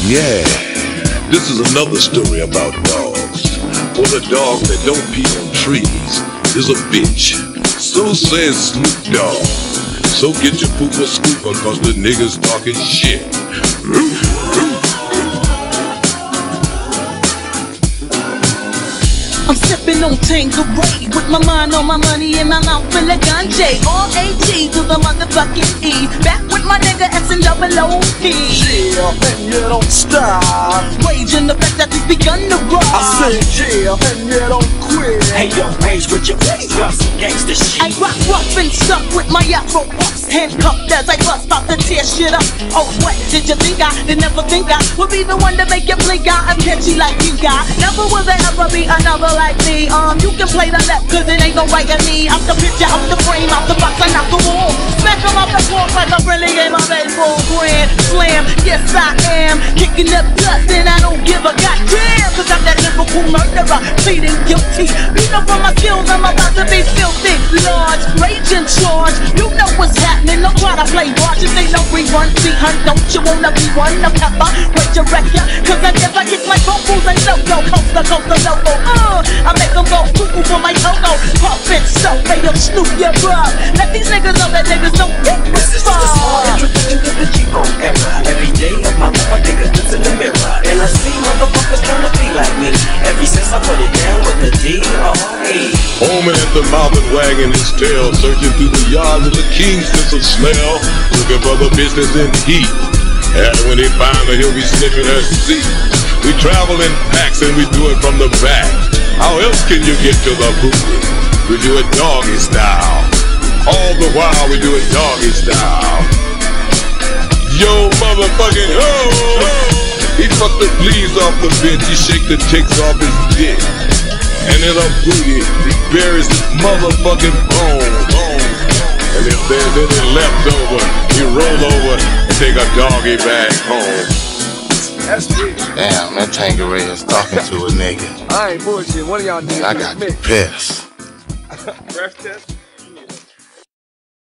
Yeah, this is another story about dogs. For the dog that don't pee on trees is a bitch. So says Snoop Dogg. So get your pooper scooper, cause the niggas talking shit. I'm sipping on Tanqueray with my mind on my money and my mouth full of ganja. R-A-T to the motherfucking E. Back with my nigga S and double O-P. Yeah, and you don't stop. Raging the fact that he's begun to rock. I said yeah, and you don't quit. Hey yo, rage with your face, drop some gangsta shit. I rock rough and stuck with my afro puffs, handcuffed as I bust about to tear shit up. Oh, what did you think I did never think I would be the one to make you blink out? I'm catchy like you got. Never will there ever be another like me. You can play the left cause it ain't no right in me. Out the picture, out the frame, out the box, and out the wall. Smack them off the floor like I'm really in my baseball. Grand slam, yes I am. Kicking up dust and I don't give a goddamn. Cause I'm that lyrical murderer, pleading guilty. You know from my skills I'm about to be filthy. Large, rage in charge. You know what's happening, don't try to play watch. This ain't no rerun, see hun, don't you wanna be one? The pepper, resurrect ya. Cause I never kick my vocals and no-go, coaster, coaster, loco. I make them go cuckoo for my logo. Pump and stuff, they don't snoop your bug. Let these niggas know that niggas don't get This is just a small introduction to the G-Bone era. Every day of my life I take a glimpse in the mirror, and I see motherfuckers trying to be like me. Ever since I put it down with the D-R-E. Homie at the mouth and wagging his tail, searching through the yard with a keen sense of smell, looking for the business in heat. And when they find her, he'll be sniffing her seat. We travel in packs and we do it from the back. How else can you get to the booty? We do it doggy style. All the while we do it doggy style. Yo, motherfucking ho! He fucked the fleas off the bitch, he shake the ticks off his dick. And in a booty, he buries his motherfucking bone. And if there's any left over, he roll over and take a doggy bag home. That's it. Damn, that Tanqueray is talking to a nigga. I ain't bullshit. One of y'all niggas I got pissed. breath test.